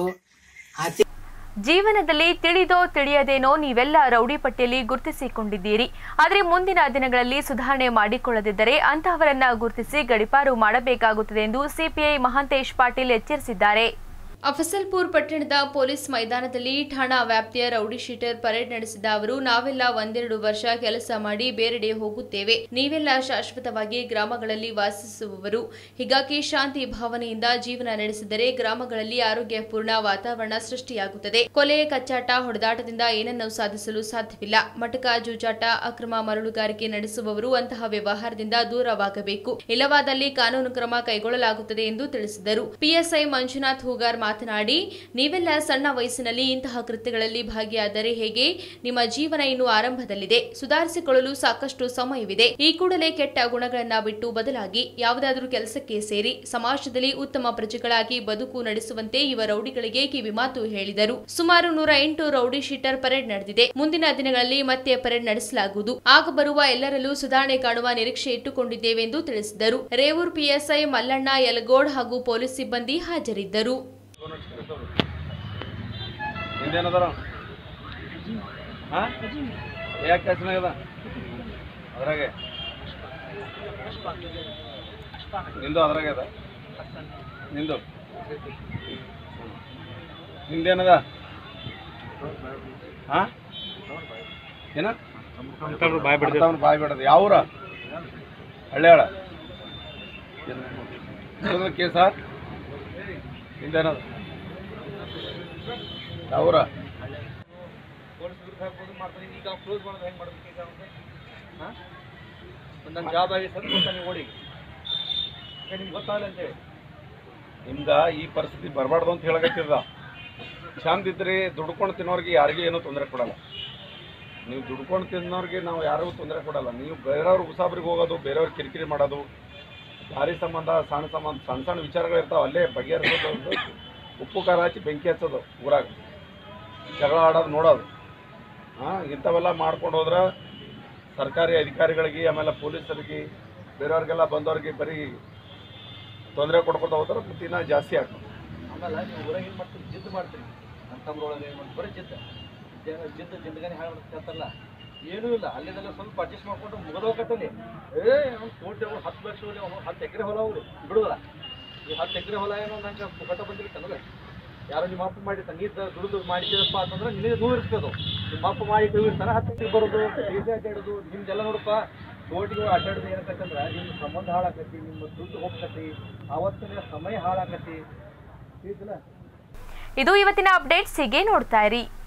ಜೀವನದಲ್ಲಿ ತಿಳಿದೋ ತಿಳಿಯದೇನೋ ನೀವೆಲ್ಲ ರೌಡಿ ಪಟ್ಟಿಯಲ್ಲಿ ಗುರುತಿಸಿಕೊಂಡಿದ್ದೀರಿ. ಆದರೆ ಮುಂದಿನ ದಿನಗಳಲ್ಲಿ ಸುಧಾರಣೆ ಮಾಡಿಕೊಳ್ಳದಿದ್ದರೆ ಅಂತಹವರನ್ನ ಗುರುತಿಸಿ ಗಡಿಪಾರು ಮಾಡಬೇಕಾಗುತ್ತದೆ ಎಂದು ಸಿಪಿಐ ಮಹಾಂತೇಶ್ ಪಾಟೀಲ್ ಎಚ್ಚರಿಸಿದ್ದಾರೆ. ಅಫಸಲ್ಪುರ್ ಪಟ್ಟಣದ ಪೊಲೀಸ್ ಮೈದಾನದಲ್ಲಿ ಠಾಣಾ ವ್ಯಾಪ್ತಿಯ ರೌಡಿ ಶೀಟರ್ ಪರೇಡ್ ನಡೆಸಿದ ಅವರು, ನಾವೆಲ್ಲ 1-2 ವರ್ಷ ಕೆಲಸ ಮಾಡಿ ಬೇರೆಡೆ ಹೋಗುತ್ತೇವೆ. ನೀವೆಲ್ಲ ಶಾಶ್ವತವಾಗಿ ಗ್ರಾಮಗಳಲ್ಲಿ ವಾಸಿಸುವವರು. ಹೀಗಾಗಿ ಶಾಂತಿ ಭಾವನೆಯಿಂದ ಜೀವನ ನಡೆಸಿದರೆ ಗ್ರಾಮಗಳಲ್ಲಿ ಆರೋಗ್ಯಪೂರ್ಣ ವಾತಾವರಣ ಸೃಷ್ಟಿಯಾಗುತ್ತದೆ. ಕೊಲೆ, ಕಚ್ಚಾಟ, ಹೊಡೆದಾಟದಿಂದ ಏನನ್ನೂ ಸಾಧಿಸಲು ಸಾಧ್ಯವಿಲ್ಲ. ಮಟಕ, ಜೂಜಾಟ, ಅಕ್ರಮ ಮರಳುಗಾರಿಕೆ ನಡೆಸುವವರು ಅಂತಹ ವ್ಯವಹಾರದಿಂದ ದೂರವಾಗಬೇಕು. ಇಲ್ಲವಾದಲ್ಲಿ ಕಾನೂನು ಕ್ರಮ ಕೈಗೊಳ್ಳಲಾಗುತ್ತದೆ ಎಂದು ತಿಳಿಸಿದರು. ಪಿಎಸ್ಐ ಮಂಜುನಾಥ್ ಹೂಗಾರ್ ಮಾತನಾಡಿ, ನೀವೆಲ್ಲ ಸಣ್ಣ ವಯಸ್ಸಿನಲ್ಲಿ ಇಂತಹ ಕೃತ್ಯಗಳಲ್ಲಿ ಭಾಗಿಯಾದರೆ ಹೇಗೆ? ನಿಮ್ಮ ಜೀವನ ಇನ್ನು ಆರಂಭದಲ್ಲಿದೆ. ಸುಧಾರಿಸಿಕೊಳ್ಳಲು ಸಾಕಷ್ಟು ಸಮಯವಿದೆ. ಈ ಕೂಡಲೇ ಕೆಟ್ಟ ಗುಣಗಳನ್ನ ಬಿಟ್ಟು ಬದಲಾಗಿ ಯಾವುದಾದರೂ ಕೆಲಸಕ್ಕೆ ಸೇರಿ ಸಮಾಜದಲ್ಲಿ ಉತ್ತಮ ಪ್ರಜೆಗಳಾಗಿ ಬದುಕು ನಡೆಸುವಂತೆ ಯುವ ರೌಡಿಗಳಿಗೆ ಕಿವಿಮಾತು ಹೇಳಿದರು. ಸುಮಾರು 108 ರೌಡಿ ಶೀಟರ್ ಪರೇಡ್ ನಡೆದಿದೆ. ಮುಂದಿನ ದಿನಗಳಲ್ಲಿ ಮತ್ತೆ ಪರೇಡ್ ನಡೆಸಲಾಗುವುದು. ಆಗ ಬರುವ ಎಲ್ಲರಲ್ಲೂ ಸುಧಾರಣೆ ಕಾಣುವ ನಿರೀಕ್ಷೆ ಇಟ್ಟುಕೊಂಡಿದ್ದೇವೆ ಎಂದು ತಿಳಿಸಿದರು. ರೇವೂರ್ ಪಿಎಸ್ಐ ಮಲ್ಲಣ್ಣ ಯಲಗೋಡ್ ಹಾಗೂ ಪೊಲೀಸ್ ಸಿಬ್ಬಂದಿ ಹಾಜರಿದ್ದರು. ನಿಂದೇನದ ಬಾಯ್ ಬಿಡದ ಯಾವೂರ ಹಳ್ಳಿಯಾಳ ಕೇಸ ನಿಂದೇನದ ಯಾವೂರ ಈಗ ಕ್ಲೋಸ್ ಮಾಡೋದು ಹೆಂಗೆ ಮಾಡ್ಬೇಕು? ಒಂದೊಂದು ಜಾಬ್ ಆಗಿ ಸರ್ ಓಡಿ ನಿಮ್ಗೆ ಗೊತ್ತಾಗಲ್ಲ ಅಂತೇಳಿ ನಿಮ್ಗೆ ಈ ಪರಿಸ್ಥಿತಿ ಬರಬಾರ್ದು ಅಂತ ಹೇಳಕತ್ತಿದ. ಚಂದ ಇದ್ರೆ ದುಡ್ಕೊಂಡು ತಿನ್ನೋರಿಗೆ ಯಾರಿಗೂ ಏನೂ ತೊಂದರೆ ಕೊಡಲ್ಲ. ನೀವು ದುಡ್ಕೊಂಡು ತಿನ್ನೋರಿಗೆ ನಾವು ಯಾರಿಗೂ ತೊಂದರೆ ಕೊಡಲ್ಲ. ನೀವು ಬೇರೆಯವ್ರ ಉಸಾಬ್ರಿಗೆ ಹೋಗೋದು, ಬೇರೆಯವ್ರ ಕಿರಿಕಿರಿ ಮಾಡೋದು, ದಾರಿ ಸಂಬಂಧ ಸಣ್ಣ ಸಣ್ಣ ವಿಚಾರಗಳು ಇರ್ತಾವೆ, ಅಲ್ಲೇ ಬಗೆಹರಿಸೋದು, ಉಪ್ಪು ಖಾರ ಹಚ್ಚಿ ಬೆಂಕಿ ಹಚ್ಚೋದು, ಊರಾಗ ಜಗಳ ಆಡೋದು ನೋಡೋದು. ಇಂಥವೆಲ್ಲ ಮಾಡ್ಕೊಂಡು ಹೋದ್ರೆ ಸರ್ಕಾರಿ ಅಧಿಕಾರಿಗಳಿಗೆ ಆಮೇಲೆ ಪೊಲೀಸರಿಗೆ ಬೇರೆಯವ್ರಿಗೆಲ್ಲ ಬಂದವ್ರಿಗೆ ಬರೀ ತೊಂದರೆ ಕೊಡ್ಕೊತ ಹೋದ್ರೆ ಮತ್ತೆ ಇನ್ನೂ ಜಾಸ್ತಿ ಆಗ್ತದೆ. ಆಮೇಲೆ ನೀವು ಊರಾಗ ಏನು ಮಾಡ್ತೀರಿ, ಜಿದ್ದು ಮಾಡ್ತೀರಿ. ನಮ್ಮ ತಮ್ಮರೊಳಗೆ ಏನು ಮಾಡ್ತೀವಿ, ಬರೀ ಜಿದ್ದಗಾನೆ ಹಾಳು ಮಾಡ್ತಿರ್ತಾರಲ್ಲ, ಏನೂ ಇಲ್ಲ. ಅಲ್ಲಿಂದೆಲ್ಲ ಸ್ವಲ್ಪ ಅಡ್ಜಸ್ಟ್ ಮಾಡ್ಕೊಂಡು ಮುಗಿದೋಗತ್ತಲ್ಲಿ ಅವ್ನು ಕೋಟಿ ಅವ್ರು 10 ಲಕ್ಷ 10 ಎಕರೆ ಹೊಲ ಅವರು ಬಿಡುವಲ್ಲ. ಈ 10 ಎಕರೆ ಹೊಲ ಏನೋ ನಂಗೆ ಮುಖಟ ಬಂದಿರ್ತಂದ್ರೆ ಯಾರೋ ನಿಮ್ಮ ಅಪ್ಪ ಮಾಡಿರ್ತಾನೆ, ನೀರು ದುಡಿದು ಮಾಡಿದ್ದೀರಪ್ಪ ಅಂತಂದ್ರೆ ನಿನಗೆ ನೋವು ಇರ್ತದೆ. ನಿಮ್ಮ ಅಪ್ಪ ಮಾಡಿ ಇರ್ತಾನೆ 10 ಎಕರೆ ಬರೋದು, ಬೀಜ ಅಡ್ಡಾಡೋದು, ನಿಮ್ದೆಲ್ಲ ನೋಡಪ್ಪ ಕೋಟಿಗೆ ಅಡ್ಡಾಡೋದು ಏನಕ್ಕಂದ್ರೆ ನಿಮ್ಮ ಸಂಬಂಧ ಹಾಳಾಕತಿ, ನಿಮ್ಮ ದುಡ್ಡು ಹೋಗ್ತತಿ, ಆವತ್ತಿನ ಸಮಯ ಹಾಳಾಕತಿ. ಇದು ಇವತ್ತಿನ ಅಪ್ಡೇಟ್ಸ್. ಹೀಗೆ ನೋಡ್ತಾ ಇರಿ.